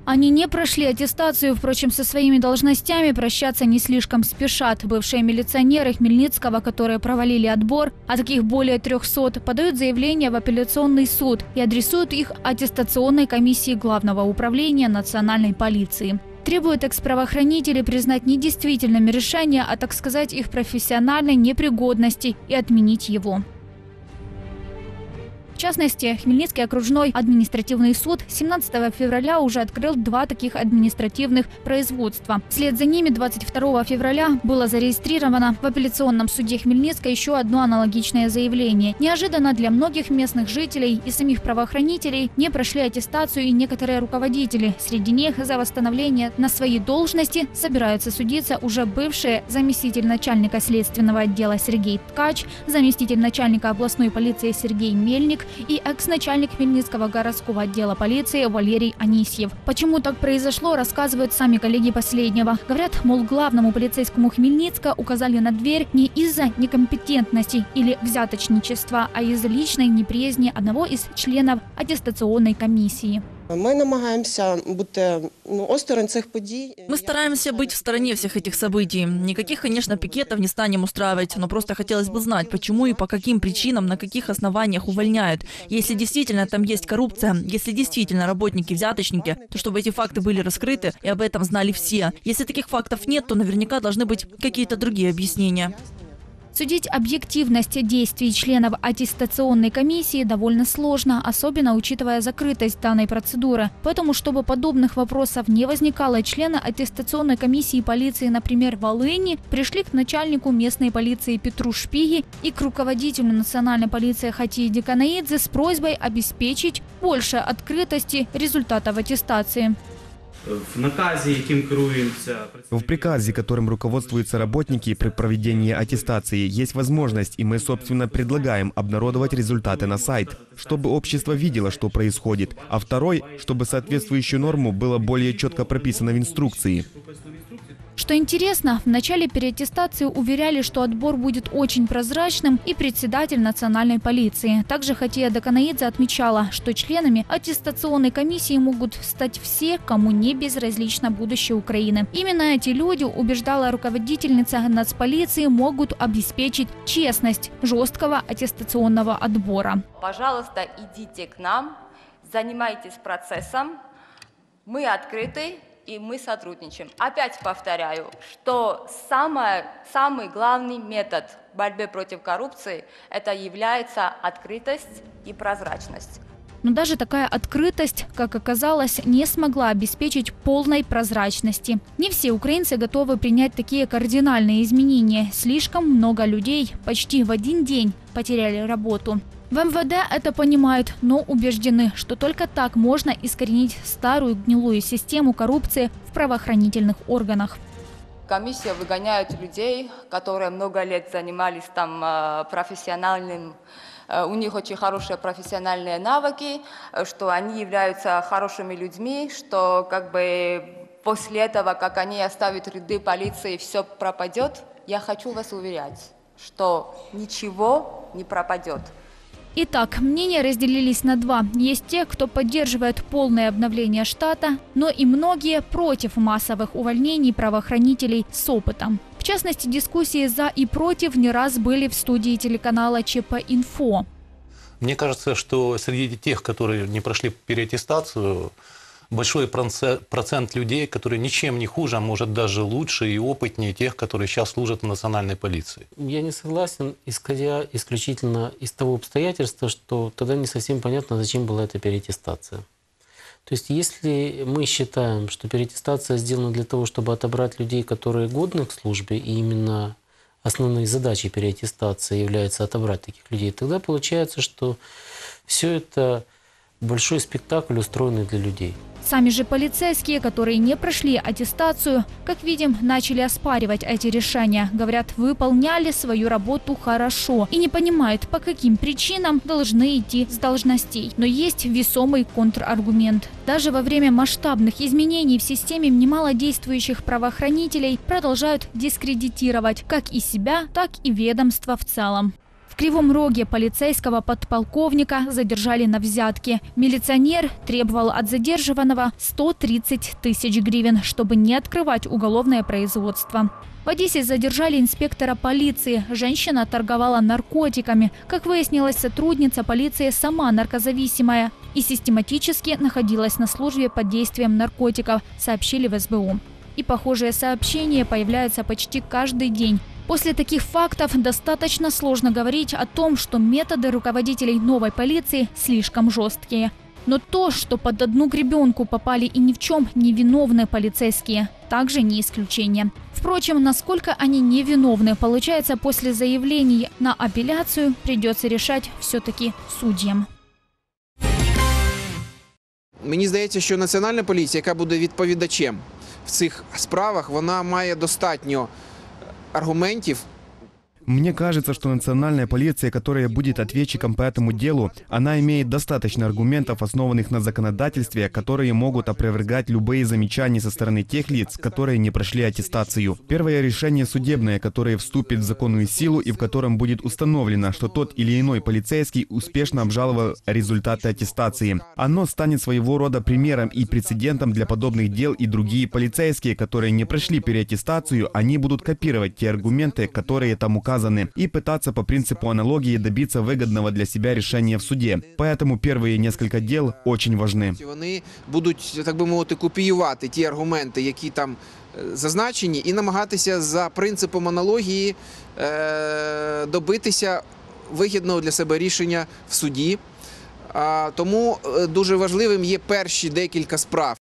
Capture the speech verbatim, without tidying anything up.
Они не прошли аттестацию, впрочем, со своими должностями прощаться не слишком спешат. Бывшие милиционеры Хмельницкого, которые провалили отбор, а таких более трехсот, подают заявление в апелляционный суд и адресуют их аттестационной комиссии Главного управления национальной полиции. Требуют экс-правоохранителей признать недействительными решения, а, так сказать, их профессиональной непригодности и отменить его. В частности, Хмельницкий окружной административный суд семнадцатого февраля уже открыл два таких административных производства. Вслед за ними двадцать второго февраля было зарегистрировано в апелляционном суде Хмельницка еще одно аналогичное заявление. Неожиданно для многих местных жителей и самих правоохранителей не прошли аттестацию и некоторые руководители. Среди них за восстановление на свои должности собираются судиться уже бывшие заместитель начальника следственного отдела Сергей Ткач, заместитель начальника областной полиции Сергей Мельник и экс-начальник Хмельницкого городского отдела полиции Валерий Анисьев. Почему так произошло, рассказывают сами коллеги последнего. Говорят, мол, главному полицейскому Хмельницка указали на дверь не из-за некомпетентности или взяточничества, а из-за личной неприязни одного из членов аттестационной комиссии. Мы намагаемся быть осторонь цих подій. Мы стараемся быть в стороне всех этих событий. Никаких, конечно, пикетов не станем устраивать, но просто хотелось бы знать, почему и по каким причинам, на каких основаниях увольняют. Если действительно там есть коррупция, если действительно работники взяточники, то чтобы эти факты были раскрыты и об этом знали все. Если таких фактов нет, то наверняка должны быть какие-то другие объяснения. Судить объективность действий членов аттестационной комиссии довольно сложно, особенно учитывая закрытость данной процедуры. Поэтому, чтобы подобных вопросов не возникало, члены аттестационной комиссии полиции, например, Волыни, пришли к начальнику местной полиции Петру Шпиги и к руководителю национальной полиции Хатии Диканаидзе с просьбой обеспечить больше открытости результатов аттестации. В наказе, яким керуемся... В приказе, которым руководствуются работники при проведении аттестации, есть возможность, и мы, собственно, предлагаем обнародовать результаты на сайт, чтобы общество видело, что происходит. А второй, чтобы соответствующую норму было более четко прописано в инструкции. Что интересно, в начале переаттестации уверяли, что отбор будет очень прозрачным, и председатель национальной полиции. Также Хатия Диканаидзе отмечала, что членами аттестационной комиссии могут стать все, кому не безразлично будущее Украины. Именно эти люди, убеждала руководительница нацполиции, могут обеспечить честность жесткого аттестационного отбора. Пожалуйста, идите к нам, занимайтесь процессом, мы открыты. И мы сотрудничаем. Опять повторяю, что самое, самый главный метод борьбы против коррупции – это является открытость и прозрачность. Но даже такая открытость, как оказалось, не смогла обеспечить полной прозрачности. Не все украинцы готовы принять такие кардинальные изменения. Слишком много людей почти в один день потеряли работу. В эм вэ дэ это понимают, но убеждены, что только так можно искоренить старую гнилую систему коррупции в правоохранительных органах. Комиссия выгоняет людей, которые много лет занимались там профессиональным, у них очень хорошие профессиональные навыки, что они являются хорошими людьми, что как бы после этого, как они оставят ряды полиции, все пропадет. Я хочу вас уверять, что ничего не пропадет. Итак, мнения разделились на два. Есть те, кто поддерживает полное обновление штата, но и многие против массовых увольнений правоохранителей с опытом. В частности, дискуссии «за» и «против» не раз были в студии телеканала ЧП-Инфо. Мне кажется, что среди тех, которые не прошли переаттестацию, большой процент людей, которые ничем не хуже, а может даже лучше и опытнее тех, которые сейчас служат в национальной полиции. Я не согласен, исходя исключительно из того обстоятельства, что тогда не совсем понятно, зачем была эта переаттестация. То есть если мы считаем, что переаттестация сделана для того, чтобы отобрать людей, которые годны к службе, и именно основной задачей переаттестации является отобрать таких людей, тогда получается, что все это большой спектакль, устроенный для людей. Сами же полицейские, которые не прошли аттестацию, как видим, начали оспаривать эти решения. Говорят, выполняли свою работу хорошо и не понимают, по каким причинам должны идти с должностей. Но есть весомый контраргумент. Даже во время масштабных изменений в системе немало действующих правоохранителей продолжают дискредитировать как и себя, так и ведомство в целом. Кривом Роге полицейского подполковника задержали на взятке. Милиционер требовал от задержанного сто тридцать тысяч гривен, чтобы не открывать уголовное производство. В Одессе задержали инспектора полиции. Женщина торговала наркотиками. Как выяснилось, сотрудница полиции сама наркозависимая и систематически находилась на службе под действием наркотиков, сообщили в эс бэ у. И похожие сообщения появляются почти каждый день. После таких фактов достаточно сложно говорить о том, что методы руководителей новой полиции слишком жесткие. Но то, что под одну гребенку попали и ни в чем не виновные полицейские, также не исключение. Впрочем, насколько они невиновны, получается, после заявлений на апелляцию придется решать все-таки судьям. Мені здається, що Національна поліція, яка буде відповідачем в цих справах, вона має достатньо аргументів. Мне кажется, что национальная полиция, которая будет ответчиком по этому делу, она имеет достаточно аргументов, основанных на законодательстве, которые могут опровергать любые замечания со стороны тех лиц, которые не прошли аттестацию. Первое решение судебное, которое вступит в законную силу и в котором будет установлено, что тот или иной полицейский успешно обжаловал результаты аттестации. Оно станет своего рода примером и прецедентом для подобных дел, и другие полицейские, которые не прошли переаттестацию, они будут копировать те аргументы, которые там указаны, и пытаться по принципу аналогии добиться выгодного для себя решения в суде. Поэтому первые несколько дел очень важны. Вони будуть, так би мовити, копіювати ті аргументи, які там зазначені, і намагатися за принципом аналогії е, добитися вигідного для себе рішення в суді. А, тому дуже важливим є перші декілька справ.